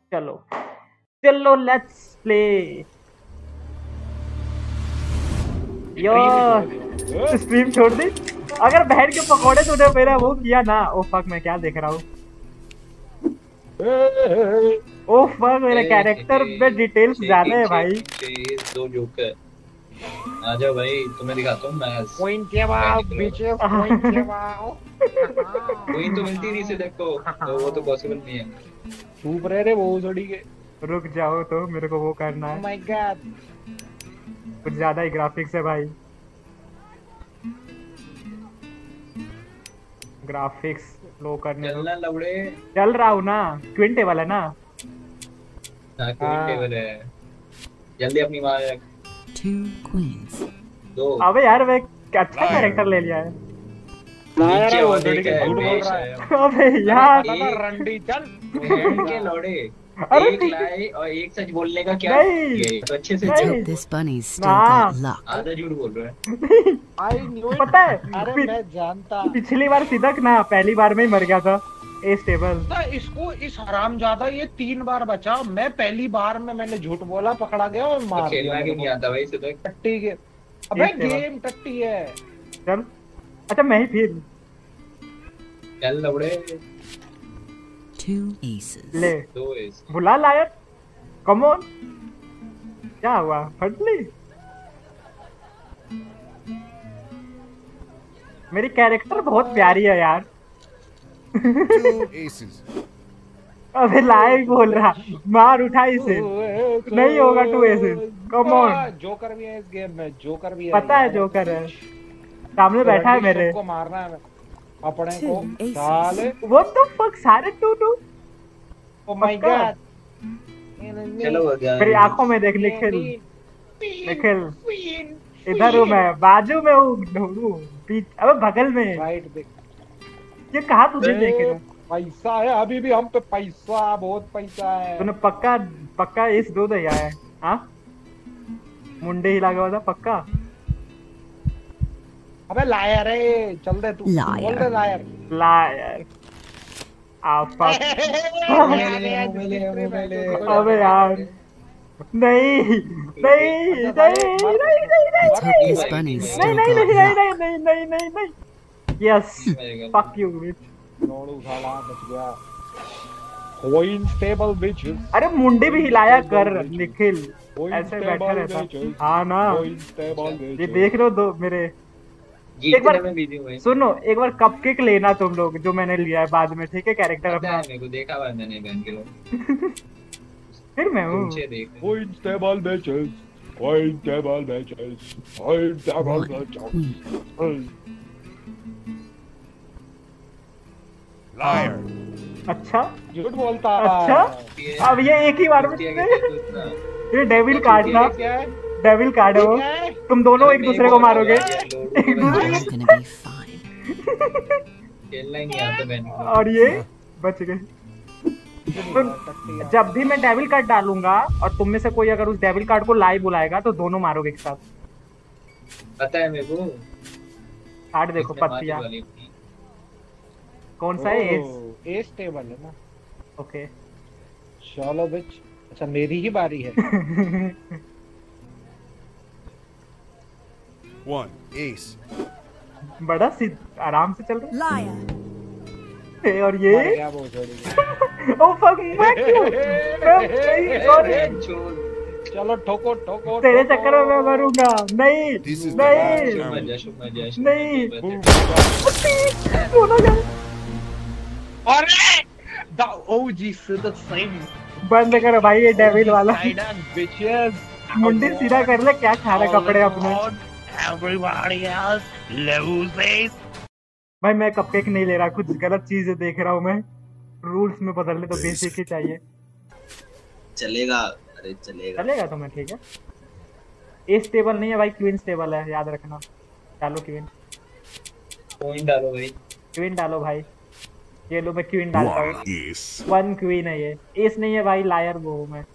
चलो चलो let's play. यार स्ट्रीम छोड़ दी। अगर बहन के पकौड़े तूने मेरा वो किया ना, ओ फक मैं क्या देख रहा हूँ। ओ फक मेरे कैरेक्टर में डिटेल्स ज्यादा है भाई। दो जोकर आ जाओ भाई, तुम्हें दिखाता हूँ मैं। Point के बाद bitches, point के बाद। क्वीन तो मिलती नहीं सिर्फ को, तो वो तो पॉसिबल नहीं है। चुप रहे रे वो सड़ी के। रुक जाओ तो मेरे को वो करना Oh है। my god। कुछ ज्यादा ही ग्राफिक्स है भाई। ग्राफिक्स लो करने दो। चलना लवड़े। चल रहा हूँ ना। क्विन टेबल है ना। हाँ क्वीन टेबल है। जल्दी अपनी माँ Two queens. दो। अबे यार मैं अच्छा कैरेक्टर ले लिया है। नीचे वो और सड़ी के देखा है झूठ बोल रहा बेश है। अबे यार पता था रंडी चल। बहन के लौड़े। अरे एक लाई और एक सच बोलने का क्या नहीं ये तो अच्छे से नहीं चुप। This bunny's still ना got luck. आधा झूठ बोल रहा है। I knew it। पता है अरे मैं जानता। पिछली बार सिदक ना पहली बार में ही मर गया था। ए स्टेबल ना इसको इस हरामजादा ये 3 बार बचा। मैं पहली बार में मैंने झूठ बोला, पकड़ा गया और तो मार दिया खेलना मेरे क्यों को। नहीं आता भाई सिद्धक? टट्टी के। अबे एक टेबल। गेम टट्टी है। चल अच्छा मैं ही फिर चल लवड़े। Two aces. ले दो इस बुला लायर। कम ऑन क्या हुआ फटली। मेरी कैरेक्टर बहुत प्यारी है यार। Two aces. अबे लाइव बोल रहा। मार उठा इसे। नहीं होगा 2 ऐसे। Come on. जोकर भी है इस गेम में, जोकर भी है। पता है जोकर है सामने बैठा है मेरे। को मारना है अपने को Two aces. साले। व्हाट द फक सारे 2-2। ओ माय पक्का? गॉड। चलो मेरी आंखों में देख निखिल। निखिल इधर हूँ मैं, बाजू में हूँ ढूंढू अबे बगल में। राइट देख। ये कहा तुझे देख रहा। पैसा है अभी भी हम पे, पैसा बहुत पैसा है। तूने पक्का पक्का इस दो दिया है हाँ। मुंडे ही लगा हुआ था पक्का। अबे लायर है, चल दे तू। Liar. बोल दे लायर। लायर आप अबे यार नहीं नहीं नहीं नहीं Let's hope this नहीं bunny's नहीं still नहीं got नहीं luck. नहीं नहीं नहीं नहीं यस फक यू बिच। नोड़ू साला बच गया। Coin stable bitches. अरे मुंडे भी हिलाया कर निखिल। ऐसे बैठा रहता हाँ ना। कोइन स्टेबल ये देख रहे हो दो मेरे। एक बार में बिजी हुए। सुनो एक बार कपकेक लेना तुम लोग जो मैंने लिया है बाद में ठीक है कैरेक्टर पता अपना। है मेरे को, देखा हुआ है मैंने बहन के लोग। फिर मैं हूँ नीचे देख। Coin stable bitches. Coin stable bitches. Coin stable One bitches. queen. Liar. अच्छा झूठ बोलता। अच्छा अब ये एक ही बार में ये डेविल कार्ड ना। क्या है? डेविल कार्ड है वो। क्या है? तुम दोनों एक दूसरे को मारोगे। It's gonna be fine. खेलना ही नहीं आता बहन को। और ये बच गए। जब भी मैं डेविल कार्ड डालूंगा और तुम में से कोई अगर उस डेविल कार्ड को लाइव बुलाएगा तो दोनों मारोगे एक साथ। पता है मेरे को। कार्ड देखो पत्तियां कौन सा है एस। एस टेबल है ना। ओके चलो बिच। अच्छा मेरी ही बारी है। One ace. बड़ा आराम से चल रहा Liar. है। और ये मर गया वो छोड़ी। ओ फक मैं क्यों सॉरी चलो ठोको ठोको। तेरे चक्कर में मैं मरूंगा। नहीं This is the नहीं last challenge. नहीं दोनों गए। अरे the OG is the same बंद करो भाई ये डेविल वाला। side and bitches। मुंडी सीधा कर ले क्या खा रहे कपड़े अपने। Everybody else loses। भाई मैं कपकेक नहीं ले रहा कुछ गलत चीजें देख रहा हूँ मैं। रूल्स में बदलने तो बेसिक ही चाहिए। चलेगा। अरे चलेगा। चलेगा तो मैं ठीक है। एस टेबल नहीं है भाई क्वीन टेबल है याद रखना। डालो क्वीन। पॉइंट डालो भाई। क्वीन डालो भाई। ये लो मैं क्वीन डालता One हूँ। ace. 1 क्वीन है ये। एस नहीं है भाई लायर वो हूँ मैं।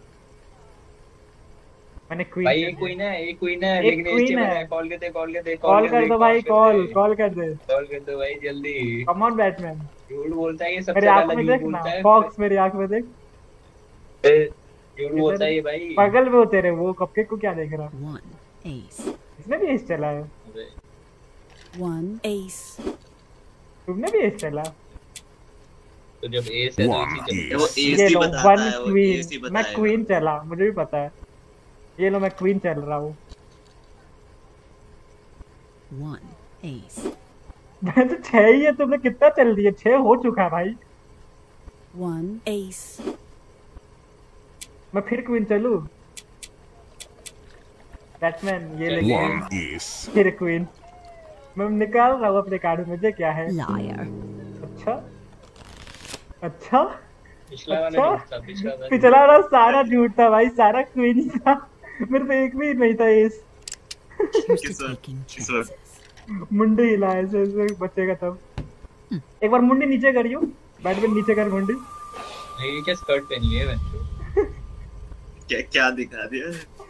मैंने क्वीन भाई एक क्वीन है, एक क्वीन है, एक लेकिन queen इसके है। मैंने कॉल कर दे, कॉल कर दे, कॉल कर दो भाई कॉल कॉल कर दे। कॉल कर दो भाई जल्दी। Come on Batman. झूठ बोलता है ये सबसे मेरी आंख ज्यादा में झूठ देख ना बोलता है। फॉक्स मेरी आंख में देख। झूठ बोलता है ये भाई। पागल में हो तेरे, वो कपकेक को क्या देख रहा? One ace. इसने भी एस चला है? अबे, One ace. तुमने भी एस चला? तो जब एस है तो One इसी ये वो ace. एस ये ही लो बताता वन है, वो क्वीन। एस ही मैं बताएगा। क्वीन चला, मुझे भी पता है। ये लो मैं क्वीन चल रहा हूँ। One ace. मैं तो 6 ही है, तुमने कितना चल दिया? 6 हो चुका है भाई। One ace. मैं फिर क्वीन चलूं? बैटमैन ये चल। लेके One ace. फिर क्वीन। मैं निकाल रहा हूँ अपने कार्ड में, मुझे क्या है? Liar. अच्छा अच्छा पिछला वाला अच्छा। झूठ था, पिछला वाला पिछला वाला सारा झूठ था भाई, सारा क्वीन ही था। मेरे पे एक भी नहीं था एस। Here's to किस वक्त? taking किस वक्त? chances. मुंडी हिला ऐसे ऐसे बचेगा तब। एक बार मुंडी नीचे करियो, बैटमैन नीचे कर मुंडी। नहीं, ये क्या स्कर्ट पहनी है बच्चों? क्या क्या दिखा दिया?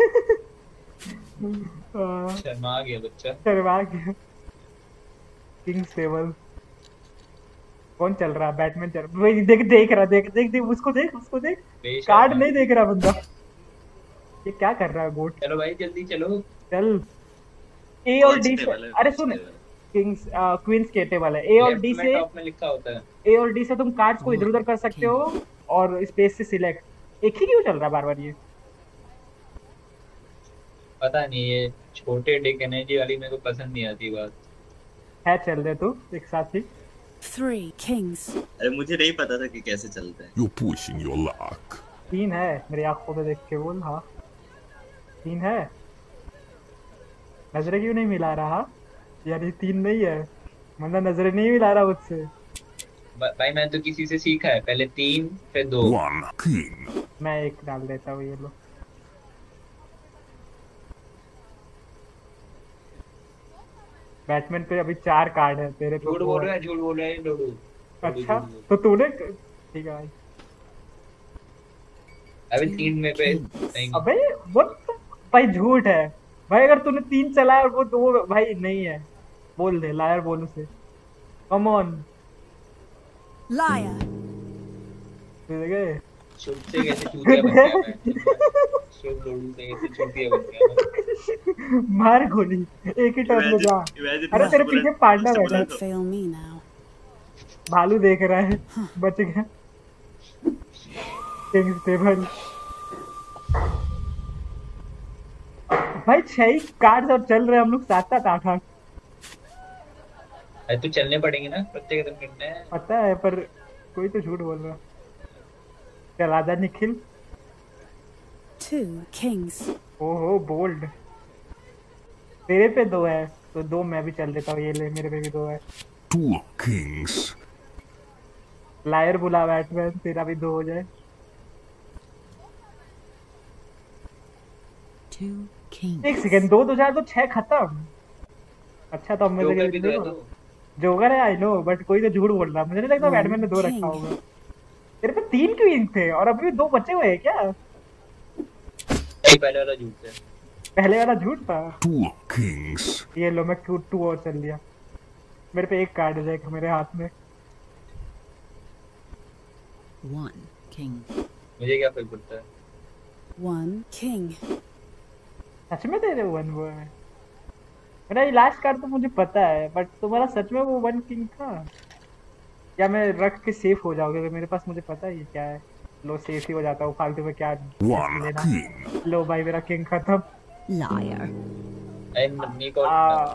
शर्मा गया बच्चा। शर्मा गया। किंग्स टेबल कौन चल रहा है? बैटमैन चल वही देख देख रहा, देख देख देख उसको देख, उसको देख। बेशर्मा। कार्ड नहीं देख रहा बंदा। ये क्या कर रहा है गोट? चलो भाई जल्दी चलो। चल ए और डी से, टेबल है, अरे कौन सुन, सा टेबल है? किंग्स क्वींस के टेबल है। ए और डी लेफ्ट में से, टॉप में लिखा होता है। ए और डी से तुम कार्ड्स को इधर उधर कर सकते हो और स्पेस से सिलेक्ट। एक ही क्यों चल रहा है बार बार? ये पता नहीं, ये छोटे डिक एनर्जी वाली मेरे को पसंद नहीं आती बात। है, चल दे तू एक साथ ही। Three kings. अरे मुझे नहीं पता था कि कैसे चलता है। You're pushing your luck. 3 है, मेरी आंखों में देख के बोल। हाँ 3 है। नजरें क्यों नहीं मिला रहा? यार ये 3 नहीं है, मतलब नजरें नहीं मिला रहा मुझसे। भाई मैं तो किसी से सीखा है, पहले 3 फिर 2। One king. मैं एक डाल देता हूँ, ये लो। बैटमैन पे अभी 4 कार्ड है, तेरे पे झूठ 2 बोल है। रहा है, झूठ बोल रहा है डोडू। अच्छा तो तूने, ठीक है भाई। अभी 3 में पे नहीं। अबे वो भाई झूठ है भाई, अगर तूने 3 चलाया और वो 2 भाई नहीं है, बोल दे लायर, बोल उसे। Come on. Liar. ठीक है। शुभ से कैसे चूतिया बन गया मैं। शुभ डोडू से कैसे चूतिया बन गया मैं। मार गोली एक ही टर्न में जा। अरे तेरे पीछे पांडा बैठा है, Don't fail me now. भालू देख रहा है, बच गया। किंग्स टेबल भाई 6 कार्ड्स और चल रहे हैं हम लोग 7-7 8-8। अरे तो चलने पड़ेंगे ना, प्रत्येक दिन करना है। पता है पर कोई तो झूठ बोल रहा। चल आजा निखिल। Two kings. ओहो बोल्ड। तेरे पे 2 है तो 2 मैं भी चल देता हूँ, ये ले मेरे पे भी 2 है। Two kings. लायर बुला बैटमैन, तेरा भी 2 हो जाए। Two kings. एक सेकंड, 2 तो जाए तो 6 खत्म। अच्छा तो अब मैं जोकर भी तो है तो। जोकर है आई नो, बट कोई तो झूठ बोल रहा। मुझे नहीं लगता बैटमैन ने 2 रखा होगा। तेरे पे 3 क्वीन थे और अभी भी 2 बचे हुए हैं क्या? नहीं, पहले वाला झूठ है। पहले वाला झूठ था। Two kings. ये लो मैं 2 और चल लिया। मेरे पे एक कार्ड है देख मेरे हाथ में। One king. मुझे क्या फर्क पड़ता है? One king. सच में तेरे 1 वो है? मेरा ये लास्ट कार्ड तो मुझे पता है, बट तुम्हारा सच में वो 1 किंग था? या मैं रख के सेफ हो जाओगे? मेरे पास मुझे पता है ये क्या है। लो सेफ ही हो जाता हूँ, फालतू में क्या One लेना। king. लो भाई मेरा किंग खत्म। Liar. अरे मम्मी को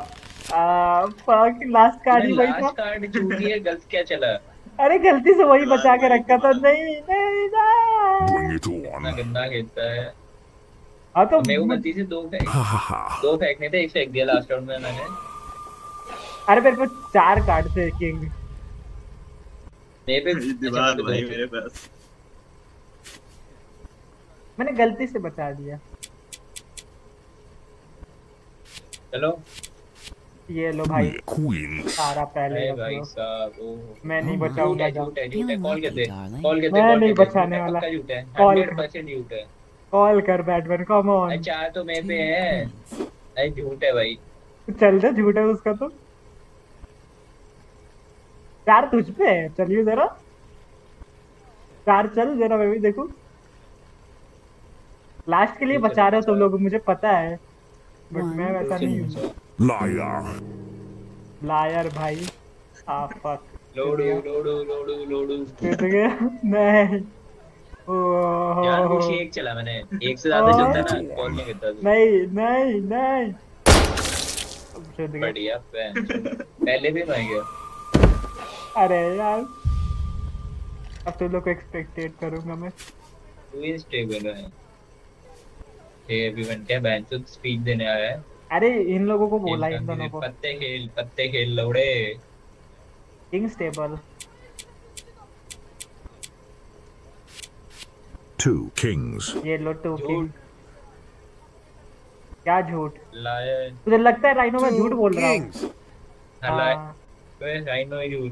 फक, लास्ट कार्ड ही वही था। लास्ट कार्ड झूठी है, गलत क्या चला? अरे गलती से वही बचा के रखा था। नहीं नहीं Bring it इतना on. गंदा खेलता है। हाँ तो मेरे को गलती से 2 Ha ha ha. 2 फेंकने थे, 1 फेंक दिया लास्ट राउंड में मैंने। अरे मेरे पास 4 कार्ड थे किंग। मेरे पे दिमाग अच्छा, भाई दो थे। मेरे पास। मैंने गलती से बचा दिया। चलो। ये लो भाई Three queens. सारा पहले अरे रख भाई लो। साहब, ओह मैं नहीं Oh, झूठ बचाऊंगा है, जा। झूठ है, झूठ है। कॉल कर दे, darling. कॉल कर दे, मैं कॉल नहीं कर दे। बचाने झूठ है, वाला। पक्का झूठ है, कॉल 100% झूठ है। कॉल कर बैटमैन, कम ऑन। अरे 4 तो मेरे Two पे है। queens. अरे झूठ है भाई। चल जा, झूठ है उसका तो। 4 तुझ पे है, चलिए जरा 4 चल जरा, मैं भी देखूं। लास्ट के लिए बचा रहे हो तुम लोग, मुझे पता है, बट मैं वैसा से नहीं बचा। हूँ। Liar. लायर भाई। फक। लोडू लोडू लोडू लोडू। टूट गया। नहीं। जानबूझ के ओह, एक चला मैंने, एक से ज्यादा चलता ना कॉल नहीं करता तू। नहीं नहीं नहीं। अब टूट गया। बढ़िया फैन, पहले भी मैं गया। अरे यार, अब तुम लोग को एक्सपेक्टेड करूंगा मैं। तू ही स्टेबल है। हे एवरीवन, क्या बैंड तो स्पीच देने आया है। अरे इन लोगों को खेल बोला, इन दोनों को। पत्ते खेल लौड़े। Kings table. 2 kings. ये लो टू झूठ। किंग। क्या झूठ? लायर। तुझे लगता है राइनो मैं झूठ बोल रहा हूँ? Kings. हाँ लायर। हाँ। I know you.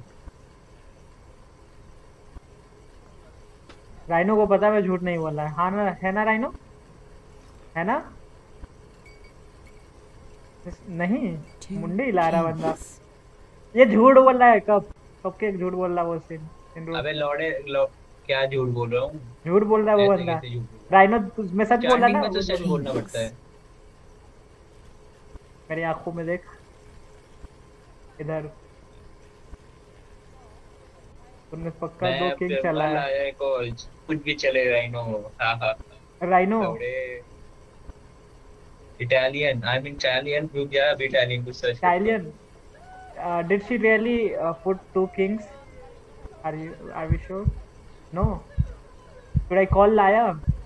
राइनो को पता है मैं झूठ नहीं बोल रहा है। हाँ ना, है ना राइनो? है ना? नहीं, Two मुंडी हिला रहा बंदा। kings. ये झूठ बोल रहा है। कब कब के झूठ बोल रहा है वो सीन? अबे लौड़े क्या झूठ बोल रहा हूँ। झूठ बोल रहा है वो ऐसे बंदा। कैसे झूठ बोल रहा राइनो मैं सच हूँ? बोल रहा स्टार्टिंग ना? में तो सच बोलना पड़ता है। मेरी आंखों में देख, इधर तुमने पक्का 2 किंग चला है। लाया कॉल कुछ भी चले राइनो। हाँ हाँ राइनो। लौड़े। इटालियन, आई मीन इटालियन, रुक जा अभी इटालियन कुछ सर्च करता हूँ। Italian. Did she really put 2 kings? Are we sure? No. Should I call Laya?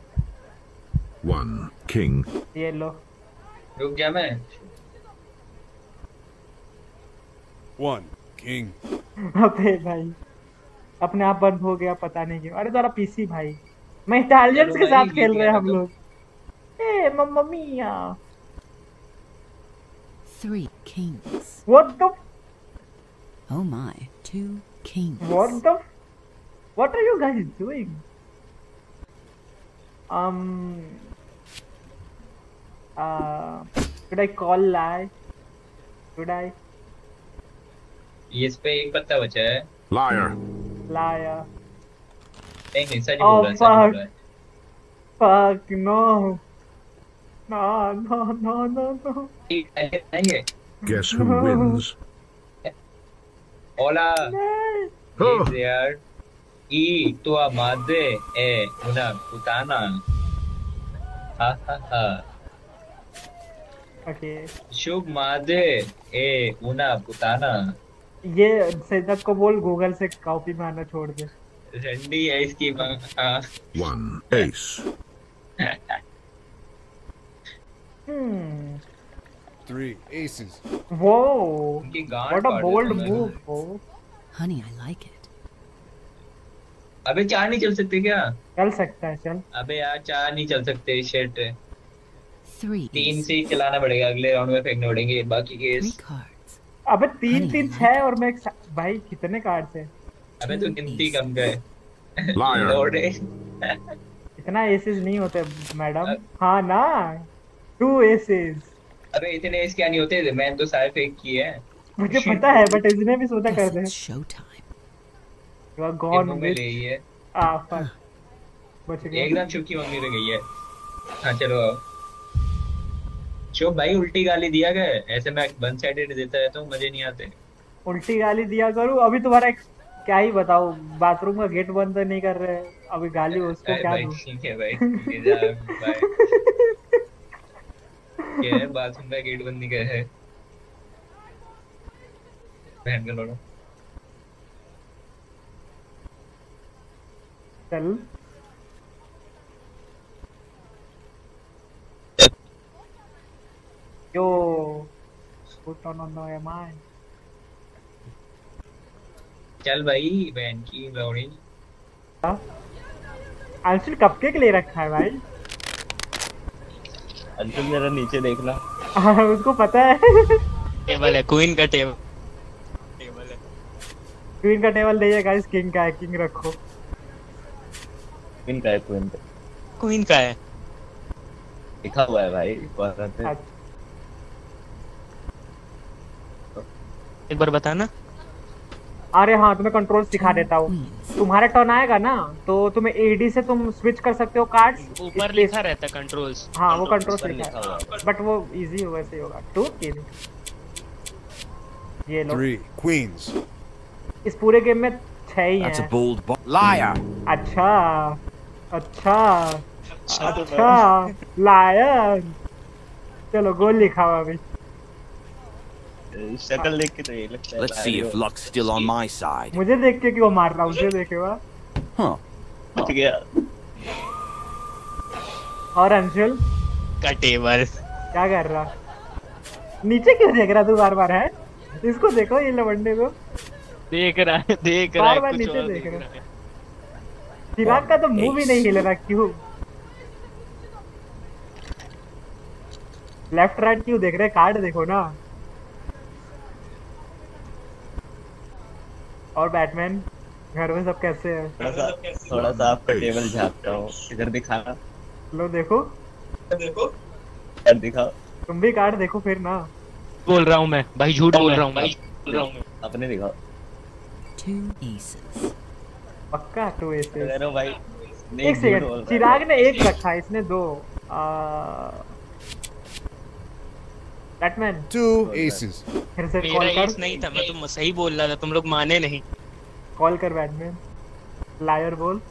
1 king. ये लो। रुक जा मैं। 1 king. अबे भाई, अपने आप बंद हो गया, पता नहीं क्यों। अरे जरा पीसी भाई, मैं इटालियंस चलो के भाई, साथ जीत खेल रहे गया हैं हम मैं तो। लोग। ए मम्मा मिया। 3 kings. What the Oh my. 2 kings. what are you guys doing? Should I call Lai? Should I? ये इस पे एक पत्ता बचा है। Liar. Laya. नहीं नहीं सच Oh, बोल रहा है, सच बोल रहा है। Fuck no. No, no, no, no, no. नहीं है। Guess who wins? Hola, Oh, there. Y tua madre è una puttana. Ha ha ha. Okay. Shubh madre è una puttana. ये सेजक को बोल गूगल से कॉपी में आना छोड़ दे। रंडी है इसकी माँ। हाँ। 1 ace. Hmm. 3 aces. Whoa. उनकी गांड What a काट bold देता मैं। move, bro. Honey, I like it. अबे चार नहीं चल सकते क्या? चल सकता है, चल। अबे यार चार नहीं चल सकते शेट। 3 तीन aces. से ही चलाना पड़ेगा, अगले राउंड में फेंकने पड़ेंगे बाकी 3 केस। cards. अबे 3 Honey, 3 I 6 और मैं भाई कितने कार्ड्स है? अबे तो गिनती कम गए। Liar. लौड़े। इतना एसेस नहीं होते मैडम। हाँ ना, 2 एसेस। अबे इतने एस क्या नहीं होते थे, मैंने तो सारे फेक किए हैं। मुझे पता है, बट इसने भी सोचा कर Guess they. it's showtime. You are ये gone मुंह में with ले ही है। fuck. बच गया। एकदम चुपकी मम्मी रह गई है। हाँ चलो आओ। शुभ भाई उल्टी गाली दिया गया है, ऐसे मैं वन साइडेड देता रहता हूँ, मजे नहीं आते। उल्टी गाली दिया करूँ? अभी तुम्हारा क्या ही बताओ, बाथरूम का गेट बंद तो नहीं कर रहे हैं, अभी गाली उसको अरे क्या भाई दूं? ठीक है भाई, ले जा भाई। क्या है बाथरूम का गेट बंद नहीं कर है? बहन का लोड़ा। चल। Yo, put on the MI. चल भाई बहन की लोड़ी। अंशुल कपकेक ले रखा है भाई। अंशुल जरा नीचे देखना। उसको पता है। टेबल है, क्वीन का टेबल है। क्वीन का टेबल नहीं है गाइस, किंग का है। किंग रखो। क्वीन का है, क्वीन का क्वीन का है। लिखा हुआ है भाई कॉर्नर पे। एक बार बताना। अरे हाँ, तुम्हें कंट्रोल सिखा देता हूँ। तुम्हारा टर्न आएगा ना तो तुम्हें एडी से तुम स्विच कर सकते हो कार्ड्स। ऊपर लिखा रहता है कंट्रोल्स। हाँ वो कंट्रोल ऊपर लिखा लिखा हुआ है बट वो इजी वैसे ही होगा। 2 किल। ये लो 3 queens. इस पूरे गेम में 6 ही That's a हैं। bold liar. अच्छा अच्छा अच्छा लायर। चलो गोल लिखा हुआ अभी। शक्ल देख के तो ये लगता है Let's see if luck's still on my side. मुझे देख के क्यों मार रहा हूँ? मुझे देखे हुआ। Huh. बच गया। और अंशुल का टेबल क्या कर रहा? नीचे क्यों देख रहा तू बार बार है? इसको देखो ये लवंडे को देख रहा है बार बार कुछ नीचे और देख देख रहा है। रहा है। चिराग का तो मुंह भी नहीं हिल रहा क्यों? लेफ्ट राइट क्यों देख रहे? कार्ड देखो ना। और बैटमैन घर में सब कैसे हैं? थोड़ा सा आपका टेबल झाँकता हूँ। इधर दिखाना। लो देखो इधर दिखाओ। तुम भी कार्ड देखो फिर ना। बोल रहा हूँ मैं भाई, झूठ बोल रहा हूँ भाई, बोल रहा हूँ मैं। अपने दिखाओ। 2 aces. पक्का 2 ऐसे। कह रहा हूँ भाई। एक सेकंड, चिराग ने 1 रखा, इसने 2। Batman 2 aces. फिर से मेरा कॉल एस कर। नहीं था, मैं तो सही बोल रहा था, तुम लोग माने नहीं। कॉल कर बैटमैन। लायर बोल।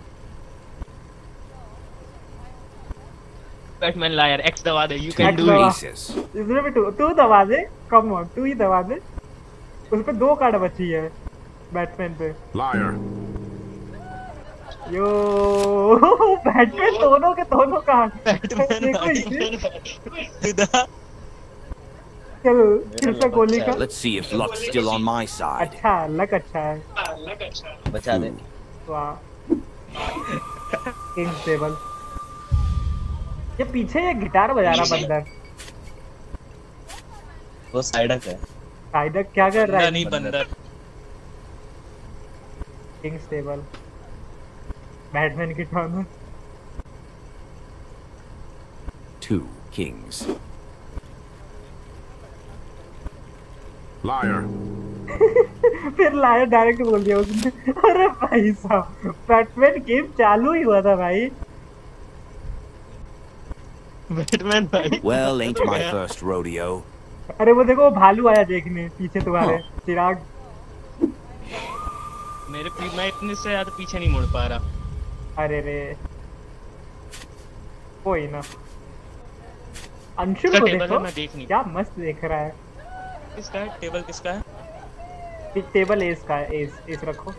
बैटमैन लायर, एक्स दबा दे, यू कैन X डू दबा। इट। Aces. इसमें भी तू दबा दे। कम ऑन, तू ही दबा दे। उस पे 2 कार्ड बची है बैटमैन पे। Liar. यो बैटमैन दोनों के दोनों कार्ड। बैटमैन देखो इसे। सीधा चल फिर से गोली का। Let's see if luck's still on my side. अच्छा लक अच्छा है। बचा दे। वाह किंग्स टेबल। ये पीछे ये गिटार बजा रहा बंदर। वो साइडक है। साइडक क्या कर रहा बंदा है? नहीं बंदर। Kings table. बैटमैन की टर्न। 2 kings. Liar. फिर लायर डायरेक्ट बोल दिया उसने। अरे भाई साहब बैटमैन गेम चालू ही हुआ था भाई। बैटमैन भाई। Well, ain't my first rodeo. अरे वो देखो वो भालू आया देखने पीछे तुम्हारे। चिराग मेरे मैं इतने से ज्यादा पीछे नहीं मुड़ पा रहा। अरे रे कोई ना। अंशुल इसका को टेबल है, देखो मैं देख नहीं। क्या मस्त देख रहा है। किसका है टेबल? किसका है? टेबल एस का है। एस रखो।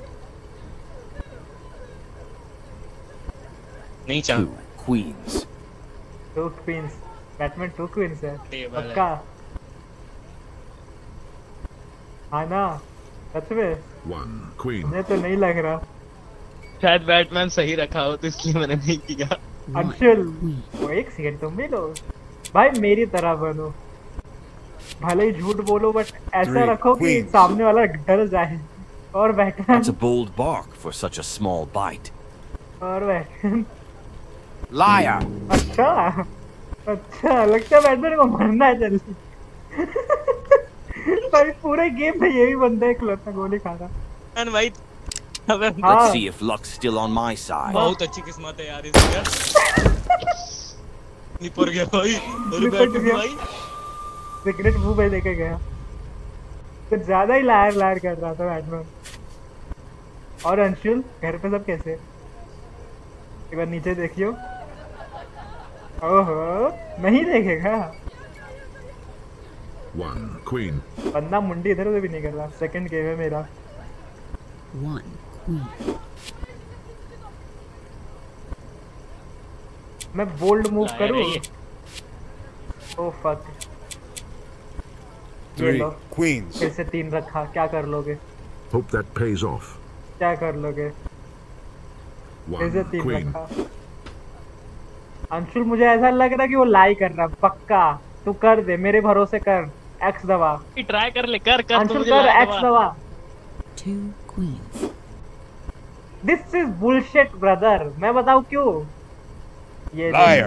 नहीं चाह 2 queens. 2 क्वींस। बैटमैन 2 क्वींस है टेबल है। पक्का। हाँ ना सच में? 1 queen. मुझे तो नहीं लग रहा। शायद बैटमैन सही रखा हो तो इसलिए मैंने नहीं किया। अंशुल वो 1 सेकंड तुम भी लो भाई, मेरी तरह बनो। भले ही झूठ बोलो बट ऐसा 3 रखो कि queens. सामने वाला डर जाए। और Batman That's a bold bark for such a small bite. और बैटमैन Liar. अच्छा अच्छा लगता है बैटमैन को मरना है जल्दी। भाई पूरे गेम में यही बंदा इकलौता गोली खा रहा। एंड भाई अबे हाँ। Let's see if luck's still on my side. बहुत अच्छी किस्मत है यार इसकी यार। निपर गया भाई। अरे निपट बैटमैन गया। भाई सिगरेट मुंह में लेके गया। कुछ ज्यादा ही लायर लायर कर रहा था बैटमैन। और अंशुल घर पे सब कैसे? एक बार नीचे देखियो। ओहो नहीं देखेगा। 1 queen. बंदा मुंडी इधर उधर भी नहीं कर रहा। सेकंड गेम है मेरा। 1 queen. मैं बोल्ड मूव लायर करूं? है ये। Oh fuck. 3 queens. फिर से 3 रखा। क्या कर लोगे? Hope that pays off. क्या कर लोगे? फिर से 1 3 queen. रखा। अंशुल मुझे ऐसा लग रहा कि वो लाई कर रहा। पक्का तू कर दे, मेरे भरोसे कर। एक्स दबा। ट्राई कर ले, कर कर। अंशुल कर एक्स दबा। 2 queens. This is bullshit brother. मैं बताऊं क्यों? ये Liar.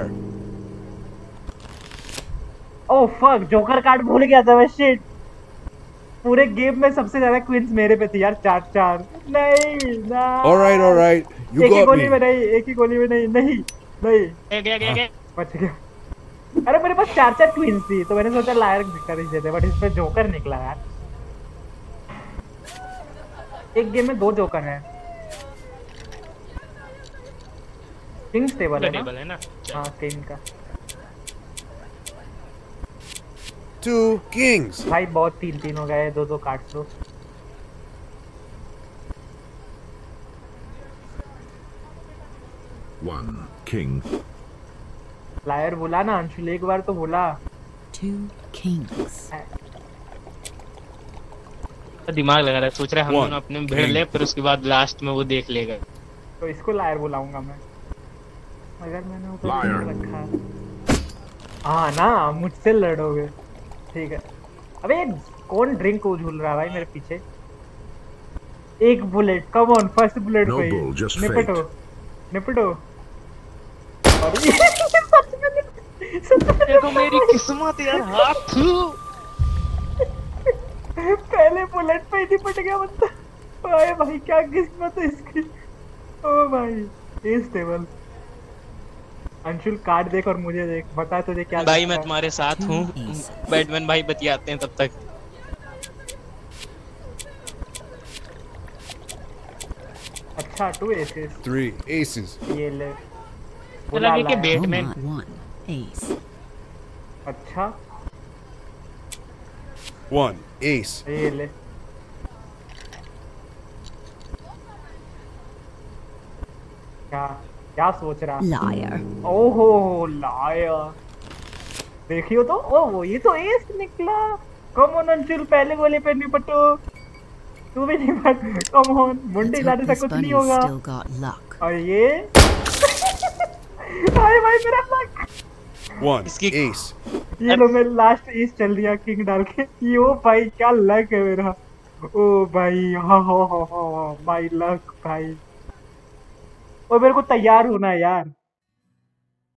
Oh fuck joker card भूल गया था मैं। शिट पूरे गेम में सबसे ज्यादा क्वींस मेरे पे थी यार, 4-4। नहीं ना। All right. You एक ही got गोली me. में नहीं, एक ही गोली में नहीं, नहीं नहीं गया बच गया। अरे मेरे पास 4-4 क्वींस थी तो मैंने सोचा लायर कर ही देते, बट इसमें जोकर निकला यार। एक गेम में 2 जोकर हैं। किंग्स टेबल है टेबल ना? है ना? हाँ किंग का। 2 kings. भाई बहुत 3-3 हो गए, 2-2 काट लो। One king. लायर बुला ना अंशुल, एक बार तो बुला। 2 kings. दिमाग लगा रहा है, सोच रहा है हम One दोनों अपने में भिड़ ले, फिर उसके बाद लास्ट में वो देख लेगा। तो इसको लायर बुलाऊंगा मैं, अगर मैंने ऊपर Liar. रखा। हाँ ना, मुझसे लड़ोगे, ठीक है। अबे कौन ड्रिंक को झूल रहा है भाई मेरे पीछे? एक bullet, come on, first bullet No पे bull, just निपटो fate. निपटो। देखो मेरी किस्मत यार, हाथ पहले बुलेट पे ही निपट गया बंदा। ओए भाई क्या किस्मत है इसकी। ओ भाई एस टेबल। अंशुल कार्ड देख और मुझे देख, बता तुझे क्या भाई लगता मैं है? तुम्हारे साथ हूँ। बैटमैन भाई बतियाते हैं तब तक। अच्छा 2 एसेस 3 aces. ये ले। तो बुला लगे कि लाया। बैटमैन। Beaumont 1 ace. अच्छा 1 ace. ये ले। क्या क्या सोच रहा? Liar. ओहो लायर। देखियो तो, ओ ये तो एस निकला। कम ऑन अंशुल, पहले गोली पे निपटो। तू भी निपट, कम ऑन, मुंडी Let's लाने hope से this कुछ नहीं bunny's होगा। still got luck. और ये भाई भाई मेरा लक। 1 इसकी- ace. ये लो मैं लास्ट एस चल दिया किंग डाल के। यो भाई क्या लक है मेरा। ओ भाई हाँ हाँ हाँ हाँ माय लक भाई। और मेरे को तैयार होना है यार।